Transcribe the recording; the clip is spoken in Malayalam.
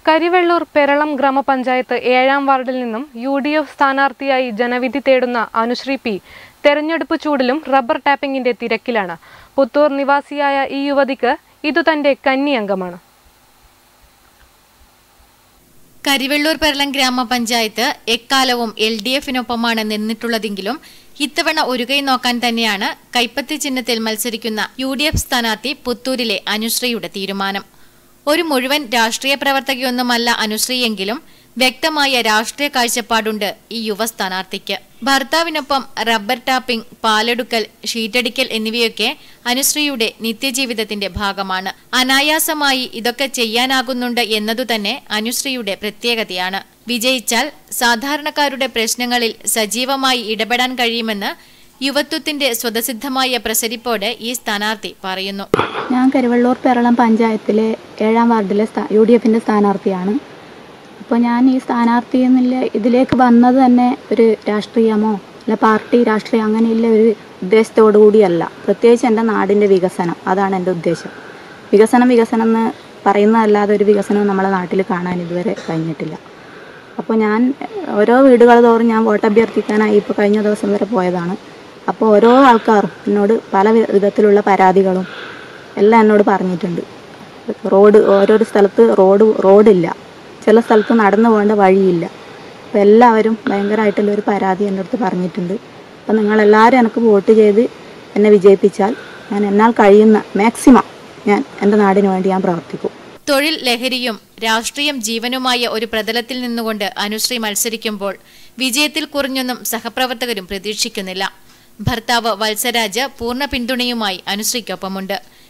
കരിവെള്ളൂർ പെരളം ഗ്രാമപഞ്ചായത്ത് 7ാം വാർഡിൽ നിന്നും UDF സ്ഥാനാർത്ഥിയായി ജനവിധി തേടുന്ന അനുശ്രീ പി തെരഞ്ഞെടുപ്പ് ചൂടിലും റബ്ബർ ടാപ്പിംഗിന്റെ തിരക്കിലാണ്. പുത്തൂർ നിവാസിയായ ഈ യുവതിക്ക് ഇത് തന്റെ കന്നി അംഗമാണ്. കരിവെള്ളൂർ പെരളം ഗ്രാമപഞ്ചായത്ത് എക്കാലവും LDF-നൊപ്പമാണ് നിന്നിട്ടുള്ളതെങ്കിലും ഇത്തവണ ഒരു കൈ നോക്കാൻ തന്നെയാണ് കൈപ്പത്തി ചിഹ്നത്തിൽ മത്സരിക്കുന്ന UDF സ്ഥാനാർത്ഥി പുത്തൂരിലെ അനുശ്രീയുടെ തീരുമാനം. ഒരു മുഴുവൻ രാഷ്ട്രീയ പ്രവർത്തകയൊന്നുമല്ല അനുശ്രീയെങ്കിലും വ്യക്തമായ രാഷ്ട്രീയ കാഴ്ചപ്പാടുണ്ട് ഈ യുവ സ്ഥാനാർത്ഥിക്ക്. ഭർത്താവിനൊപ്പം റബ്ബർ ടാപ്പിംഗ്, പാലെടുക്കൽ, ഷീറ്റടിക്കൽ എന്നിവയൊക്കെ അനുശ്രീയുടെ നിത്യജീവിതത്തിന്റെ ഭാഗമാണ്. അനായാസമായി ഇതൊക്കെ ചെയ്യാനാകുന്നുണ്ട് എന്നതുതന്നെ അനുശ്രീയുടെ പ്രത്യേകതയാണ്. വിജയിച്ചാൽ സാധാരണക്കാരുടെ പ്രശ്നങ്ങളിൽ സജീവമായി ഇടപെടാൻ കഴിയുമെന്ന് യുവത്വത്തിന്റെ സ്വതസിദ്ധമായ പ്രസരിപ്പോടെ ഈ സ്ഥാനാർത്ഥി പറയുന്നു. ഞാൻ കരിവെള്ളൂർ പെരളം പഞ്ചായത്തിലെ 7ാം വാർഡിലെ UDF-ന്റെ സ്ഥാനാർത്ഥിയാണ്. അപ്പോൾ ഞാൻ ഈ സ്ഥാനാർത്ഥി എന്നുള്ള ഇതിലേക്ക് വന്നത് തന്നെ ഒരു രാഷ്ട്രീയമോ അല്ല പാർട്ടി രാഷ്ട്രീയം അങ്ങനെയുള്ള ഒരു ഉദ്ദേശത്തോടു കൂടിയല്ല. പ്രത്യേകിച്ച് എൻ്റെ നാടിൻ്റെ വികസനം, അതാണ് എൻ്റെ ഉദ്ദേശം. വികസനം എന്ന് പറയുന്നതല്ലാതെ ഒരു വികസനവും നമ്മളെ നാട്ടിൽ കാണാൻ ഇതുവരെ കഴിഞ്ഞിട്ടില്ല. അപ്പോൾ ഞാൻ ഓരോ വീടുകൾ തോറും ഞാൻ വോട്ട് അഭ്യർത്ഥിക്കാനായി ഇപ്പോൾ കഴിഞ്ഞ ദിവസം വരെ പോയതാണ്. അപ്പോൾ ഓരോ ആൾക്കാരും എന്നോട് പല വിധത്തിലുള്ള പരാതികളും എല്ലാം എന്നോട് പറഞ്ഞിട്ടുണ്ട്. ഓരോരോ സ്ഥലത്ത് റോഡില്ല, ചില സ്ഥലത്ത് നടന്നു പോകേണ്ട വഴിയില്ല. അപ്പോൾ എല്ലാവരും ഭയങ്കരമായിട്ടുള്ള ഒരു പരാതി എൻ്റെ അടുത്ത് പറഞ്ഞിട്ടുണ്ട്. അപ്പോൾ നിങ്ങളെല്ലാവരും എനിക്ക് വോട്ട് ചെയ്ത് എന്നെ വിജയിപ്പിച്ചാൽ ഞാൻ എന്നാൽ കഴിയുന്ന മാക്സിമം ഞാൻ എൻ്റെ നാടിന് വേണ്ടി ഞാൻ പ്രവർത്തിക്കും. തൊഴിൽ ലഹരിയും രാഷ്ട്രീയം ജീവനുമായ ഒരു പ്രതലത്തിൽ നിന്നുകൊണ്ട് അനുശ്രീ മത്സരിക്കുമ്പോൾ വിജയത്തിൽ കുറഞ്ഞൊന്നും സഹപ്രവർത്തകരും പ്രതീക്ഷിക്കുന്നില്ല. ഭർത്താവ് വത്സരാജ് പൂർണ്ണ പിന്തുണയുമായി അനുശ്രീക്കൊപ്പമുണ്ട്.